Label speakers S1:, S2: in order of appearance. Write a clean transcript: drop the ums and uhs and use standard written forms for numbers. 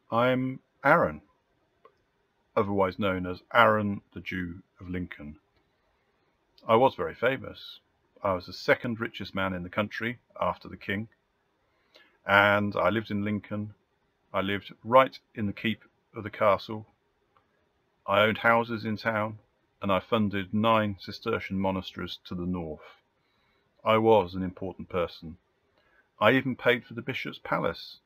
S1: I'm Aaron, otherwise known as Aaron the Jew of Lincoln. I was very famous. I was the second richest man in the country after the king, and I lived in Lincoln. I lived right in the keep of the castle. I owned houses in town, and I funded 9 Cistercian monasteries to the north. I was an important person. I even paid for the bishop's palace